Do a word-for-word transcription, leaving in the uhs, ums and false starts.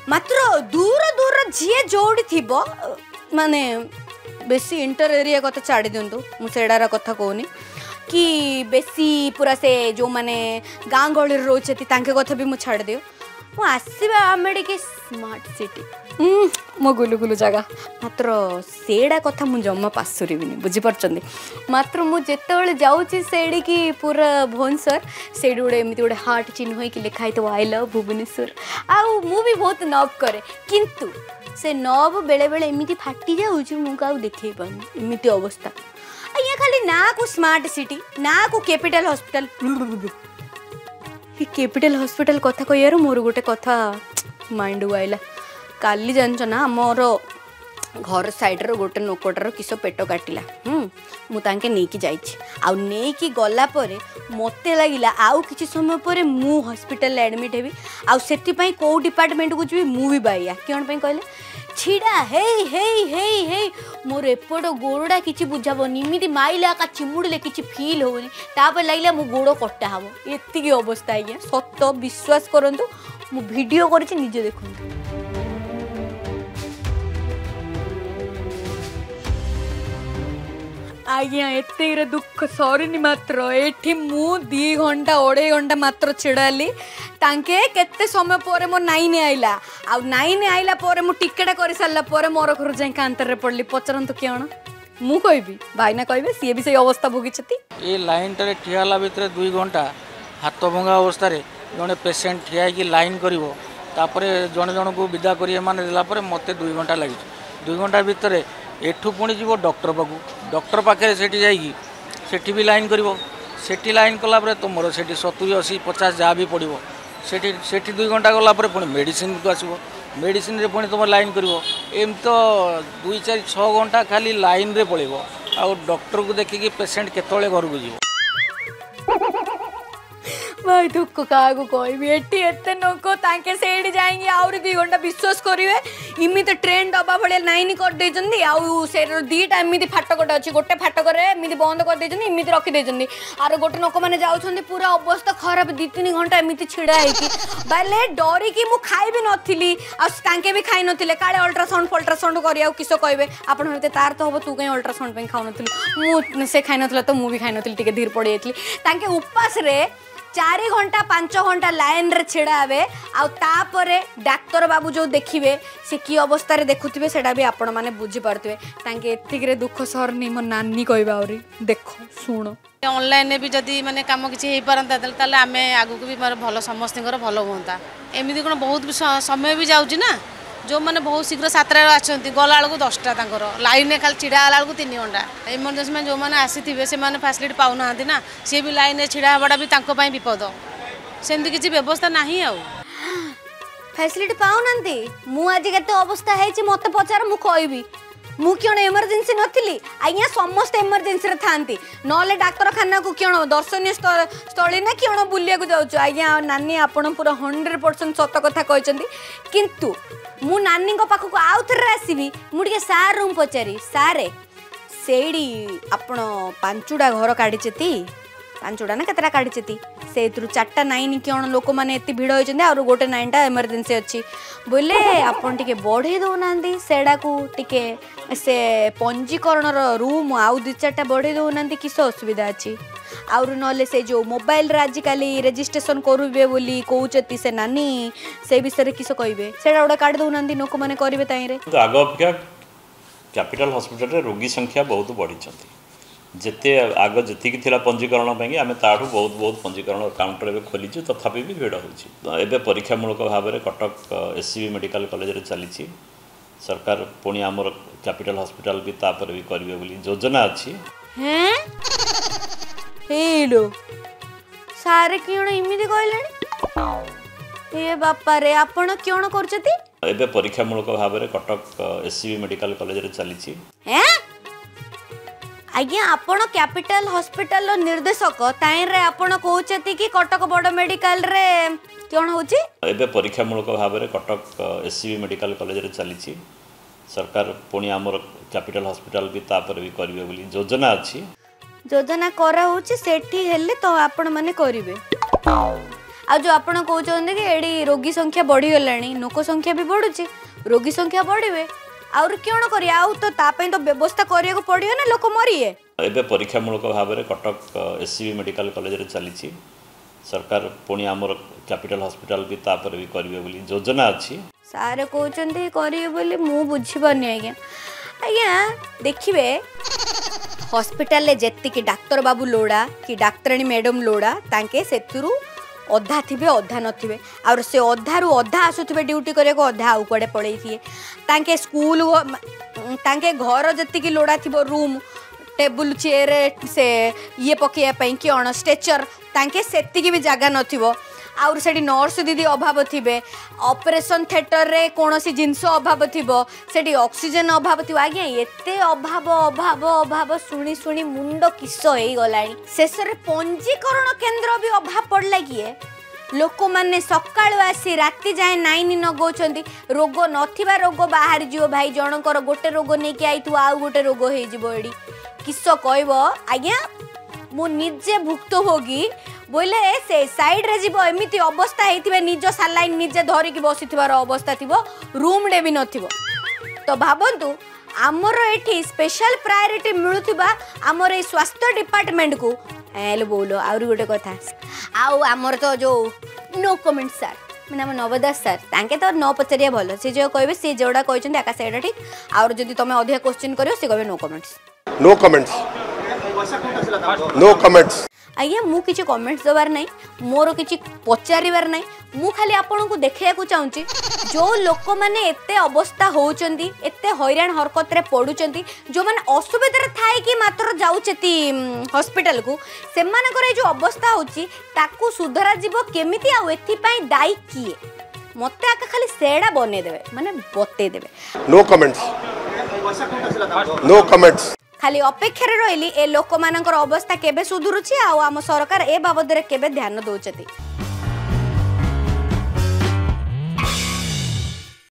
मात्र दूर दूर जी जोड़ी थी माने बेसी इंटर एरिया कथा छाड़ी दिंतु मुझेडार कथा कहूनी कि बेसी पूरा से जो माने गाँ गहली रोचे कथा भी मुझे छाड़ दियो मु आसवा आम टे स्मार्ट सिटी मो गुलु गुलु जगह मात्र सेड़ा कथा मुझे जमा पासुरी बुझीपार मात्र मुझे जाऊँगी सेड़ी की पूरा भुवनेश्वर से गोटे एमती गोटे हार्ट चिन्ह होगी लिखाई तो आई लव भुवनेश्वर आउ मु भी बहुत नव करे किंतु से नव बेले बेले एमती फाटी जाऊँ मुझे देखे पानी एमती अवस्था अया खाली ना को स्मार्ट सिटी ना को कैपिटल हॉस्पिटल कैपिटल हॉस्पिटल कथा कह मोर गोटे कथा माइंड को आइला काली जानच ना मोर घर साइड्र गोटे नोकटार किस पेट काटिला मु तांके नेकी जाइछि आउ नेकी गला परे मते लागिला आउ किछि समय परे मु हॉस्पिटल एडमिट हेबी आउ सेति पई को डिपार्टमेंट को जिबी मु भी बाइया कोन पई कहले छिड़ा हे हे हे हे मोर एपट गोड़टा किछि बुझाबनी इमिति माइला का चिमुड़ले किछि फील होनी तापर लागिला मो गोड़ कटा हबो एतिकी अवस्था आज्ञा सत्य विश्वास करंतु मु वीडियो करछि निजे देखंतु आज्ञा एते दुख सरीनी मात्र एठी मु दी घंटा अढ़ाई घंटा मात्र छिड़ाली तांके केते समय पर मो नाइन आइला आ नाइन आइला पर मु टिकेट कर सारला पर मोर घर जाई कांतर रे पड़ली पचरंतु केण मु कहबी भाईना कहबे सी भी सही अवस्था भोगिछती ए लाइन टारे ठियाला भितर दुई घंटा हाथ भंगा अवस्था रे जने पेशेंट ठिया की लाइन करिवो तापरे जने जन को विदा करिए माने देला पर मते दुई घंटा लागि दुई घंटा भितर एठू पुणी जीव डॉक्टर पाखु डॉक्टर पाखे सेठी जाइकी सेठी भी लाइन करिवो सेठी लाइन कला परे तुमरो सेठी सत्तरी अस्सी पचास जहाँ भी पड़ो सेठी सेठी दुई घंटा गला परे पुणी मेडिसिन को आसो मेडिसिन रे पुणी तुम लाइन करिवो एम तो दुई चार छः घंटा खाली लाइन रे पड़ो आ डॉक्टर को देखिकी पेशेंट केतले घर को जीव भाई दुख क्या कहबी एटी एते लोक तांके सेठी जाएंगे आउरी दुई घंटा विश्वास करेंगे इमित ट्रेन डब्बा भाई नाइन कर देइछन्ती आउ से दीटा एमती फाटकटा अच्छी गोटे फाटक एमती बंद कर देइछन्ती इमित रखी देइछन्ती आर गोटे लोक मैंने जाउछन्ती पूरा अवस्था खराब दी तीन घंटा एमती छिड़ा होगी बाले डरिकी मु खाइबी नथिली आ तांके भी खाई नथिले काले अल्ट्रासाउंड अल्ट्रासाउंड करिया किस कहबे आपण होते तार तो हम तू कहीं अल्ट्रासाउंड पे खाउ नथिलु मु से खाई नथिला तो मु भी खाई नथिली टिके धीर पड़ी जाइतली तांके उपास रे चार घंटा पांच घंटा लाइन रे छिड़ा हे आउे डाक्तर बाबू जो देखिए से कि अवस्था देखुवे से भी आपण मैंने बुझीपारे तांके एतिक दुख सहरनी मो नानी कहबा आउरी देख शुण ऑनलाइन भी जदि माने काम किसी हो पारता ताले आम आगू भी भल समस्त भल हाँ एमती कौन बहुत समय भी जाऊँगी ना जो मैंने बहुत शीघ्र सातटा आसती गला बेलू दसटा लाइन खाली छिड़ा बेलू तीन घंटा इमरजेंसी में जो मैंने आसी से फैसिलिटी पाऊना ना सी भी लाइन में छिड़ा हवाटा भी विपद सेमती किसी व्यवस्था ना फैसिलिटी पाऊना मु आज के अवस्था है मत पचार मु कहबी मु क्यों एमरजेंसी नथिली आज्ञा समस्त एमरजेंसी था ना डाक्तखाना को क्यों दर्शनीय स्थली ना क्यों बुलिया जाऊँ आज्ञा नानी आपण पूरा हंड्रेड परसेंट सत कथा कहते किंतु मु नानी पाखक आउ थे आसबि मुझे सार रूम पचारि सारे सेड़ी आपण पांचुड़ा घर काढ़ी पांचुड़ा ना केतटा काढ़ी से चार्टा नाइन क्यों लोक मैंने एत भिड़ होती और गोटे नाइनटा एमरजेंसी अच्छी बोले आपन टिके बढ़े दौना सेड़ा को टिके से पंजीकरण रूम आउ दु चार्टा बढ़े दौना किस असुविधा अच्छी आउर नले से जो मोबाइल रे आजिकल रेजिस्ट्रेशन करुवे बोली कहते से नानी से विषय किस कहे से गोटे काढ़ दौना लोक मैंने करेंगे ताईरे आग अपेक्षा कैपिटल हॉस्पिटल रे रोगी संख्या बहुत बढ़ी जिते आग जी पंजीकरण आम ताठू बहुत बहुत पंजीकरण काउंटर एवं खोलीचु तथापि भी भिड़ होती परीक्षामूलक भाव में कटक एससीबी मेडिकल कॉलेज चली सरकार पुणी आमर कैपिटल हॉस्पिटल भी तापर भी करेंगे बोली योजना अच्छी हेलो सारे क्यों इमिति कहले ए बापा रे आपण क्यों करछती एबे परीक्षामूलक भाव में कटक एससीबी मेडिकल कॉलेज चली हैं आज्ञा आपण कैपिटल हॉस्पिटल निर्देशक ताइन रे आपण कहउछती कि कटक बड़ मेडिकल रे क्यों होची एबे परीक्षामूलक भाव में कटक एससीबी मेडिकल कॉलेज चली सरकार पुणी आमर कैपिटल हॉस्पिटल भी तापर भी करेंगे बोली योजना अच्छी योजना करा होची सेठी हेले तो आपण माने करिवे आ जो आपण कहते कि एडी रोगी संख्या बढ़ी गलानी लोक संख्या भी बढ़ुची रोगी संख्या बढ़े आउर कौन करिए आउ तो तापई तो व्यवस्था करिया को पड़ियो ना लोक मरिए एबे परीक्षामूलक भाव में कटक एससीबी मेडिकल कॉलेज रे चली सरकार पुणी आमर कैपिटल हॉस्पिटल भी तापर भी करिवे बोली योजना अछि सारे कहते करिए बोली मु बुझी पानी आज्ञा आज्ञा देखिए हॉस्पिटल जेतिकी डाक्तर बाबू लोड़ा कि डाक्तराणी मैडम लोड़ा तांके सेतुरु अधा थिबे अधा नथिबे और से अधा रु अधा आसुथिबे ड्यूटी करे को अधा आउ कुआडे पळेई थिए तांके स्कूल तांके घर जेतिकी लोड़ा थिबो रूम टेबुल चेयर से ये पकेया पई कि अण स्ट्रेचर तांके सेतिकी भी जगह नथिबो आउर सेठी नर्स दीदी अभाव थिबे ऑपरेशन थिएटर रे कोनोसी जिंस अभाव थिबो सेठी ऑक्सीजन अभाव थिबो आज्ञा एते अभाव अभाव अभाव सुनी सुनी मुंड किस होई गलानी शेष रे पंजीकरण केंद्र भी अभाव पड़ला किए लोक माने सकाळु आसी राति जाए नाइन नगौछंती रोग नथिबा रोग बाहर जियो भाई जनकर गोटे रोग नै कि आइतु आउ गोटे रोग हेइ जिवो एडी किस कहबो आज्ञा मु निजे भुक्तभोगी बोले से साइड रे जीवो एमिति अवस्था हेतिबे निज सालाइन निजे धरि कि बसिथिबार अवस्था थिबो रूम रे भी नथिबो तो भाबंतु आमर एठी स्पेशल प्रायोरिटी मिलुथिबा आमर ए स्वास्थ्य डिपार्टमेंट को एल बोलो आउर गोटे कथा आउ आमर तो जो नो कमेंट सर मैंने आम नवदास सर तांके तो न पचारिया भल से जो कहबे से जोड़ा कहछन्ती आकाश एटा ठीक और जदि तमे अधिक क्वेश्चन करियो से कहबे no comments no comments no comments आज्ञा मु किछि कमेंट्स देवार नहीं मोर किछि पचारिवार नहीं मु खाली आपन को देखिया को चाहूची जो लोक माने एते अवस्था होउचंदी एते हैरान हरकत रे पडुचंदी जो माने असुविधा रे थाए कि मात्र जाउचेती हॉस्पिटल को से मानकर जो अवस्था होची ताकू सुधरा जीवो केमिति आ एथि पई दाई किए मते आका खाली सेडा बने देबे माने बते देबे नो कमेंट्स नो कमेंट्स खाली अपेक्षा रही ए लोक मानकर अवस्था केबे सुधुरुची आ आम सरकार ए बाबद रे केबे ध्यान दउचती।